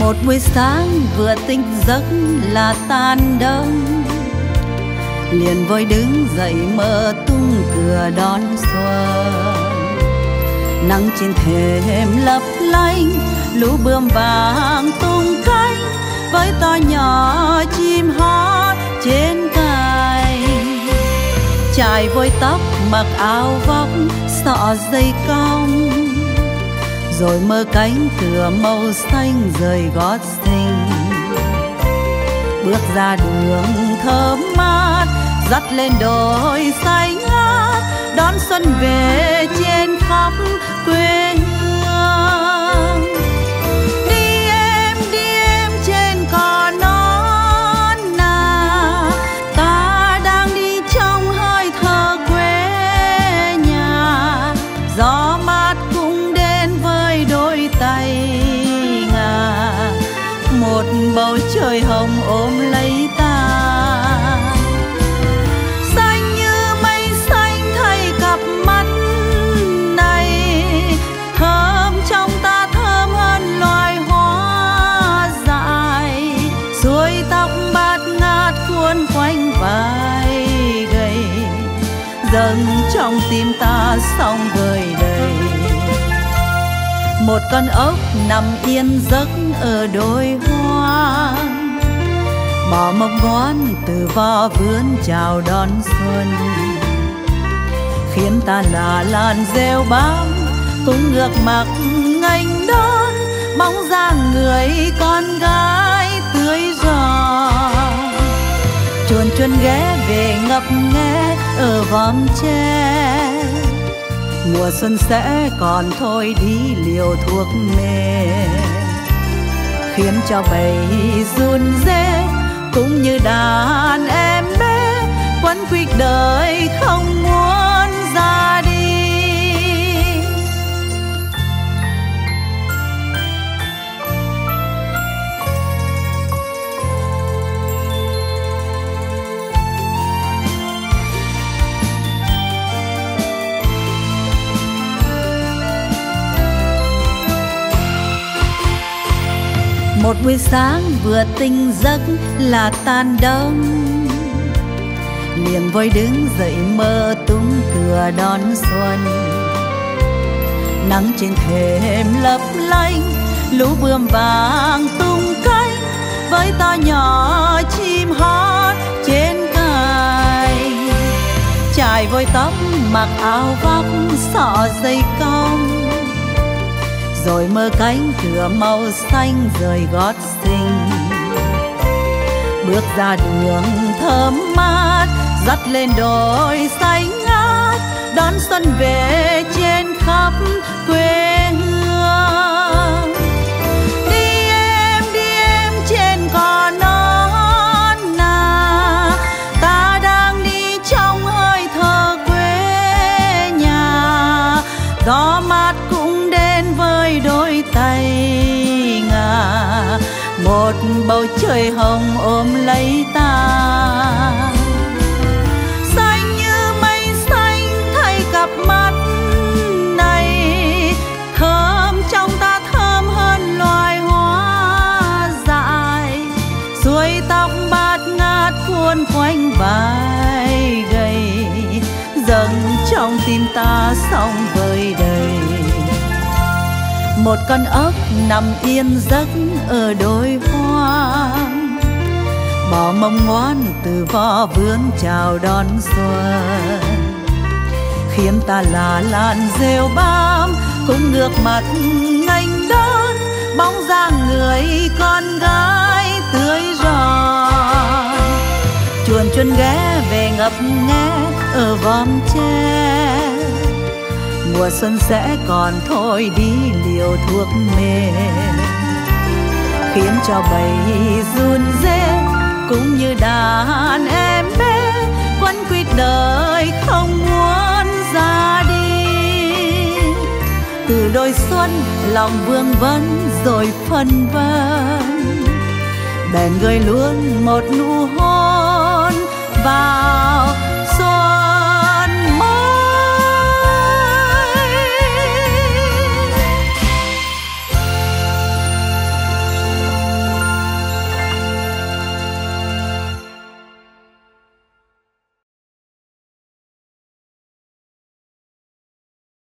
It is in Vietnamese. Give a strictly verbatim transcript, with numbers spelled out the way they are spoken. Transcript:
Một buổi sáng vừa tỉnh giấc là tan đông, liền vội đứng dậy mở tung cửa đón xuân. Nắng trên thềm lấp lánh, lũ bướm vàng tung cánh, với to nhỏ chim hót trên cành. Chải vội tóc mặc áo vóc xỏ dây cong, rồi mơ cánh cửa màu xanh rời gót xinh. Bước ra đường thơm mát, dắt lên đồi xanh ngát, đón xuân về trên khắp quê hương. Đi em, đi em trên cỏ non nà, ta đang đi trong hơi thở quê nhà. Gió mát cũng đến với đôi tay ngà, một bầu trời hồng ôm lấy ta. Xanh như mây xanh thay cặp mắt này, thơm trong ta thơm hơn loài hoa dại. Xuôi tóc bát ngát cuốn quanh vai gầy, dâng trong tim ta sóng vời đầy. Một con ốc nằm yên giấc ở đôi hoa, bỏ mông ngoan từ vò vườn chào đón xuân. Khiến ta là làn rêu bám cũng ngược mặt nghênh đón, bóng dáng người con gái tươi giòn. Chuồn chuồn ghé về ngập nghe ở vòm tre, mùa xuân sẽ còn thôi đi liều thuốc mê. Khiến cho bầy run rê cũng như đàn em bé, quấn quýt đời không muốn ra đi. Một buổi sáng vừa tỉnh giấc là tan đông, liền vội đứng dậy mở tung cửa đón xuân. Nắng trên thềm lấp lánh, lũ bướm vàng tung cánh, với to nhỏ chim hót trên cành. Chải vội tóc mặc áo vóc xỏ dây cong, rồi mơ cánh cửa màu xanh rời gót xinh. Bước ra đường thơm mát, dắt lên đồi xanh ngát, đón xuân về trên khắp quê hương. Đi em, đi em trên cỏ non nà, ta đang đi trong hơi thở quê nhà. Gió mát cũng đến với đôi tay ngà, một bầu trời hồng ôm lấy ta. Xanh như mây xanh thay cặp mắt này, thơm trong ta thơm hơn loài hoa dại. Xuôi tóc bát ngát cuốn quanh vai gầy, dâng trong tim ta sóng vời đầy. Một con ốc nằm yên giấc ở đôi hoa, bỏ mông ngoan từ vò vườn chào đón xuân. Khiến ta là làn rêu bám cũng ngược mặt nghênh đón, bóng dáng người con gái tươi giòn. Chuồn chuồn ghé về ngập nghe ở vòm tre, mùa xuân sẽ còn thôi đi liều thuốc mê. Khiến cho bầy run rê cũng như đàn em bé, quấn quýt đời không muốn ra đi. Từ đôi xuân lòng vương vấn rồi phân vân, bèn gửi luôn một nụ hôn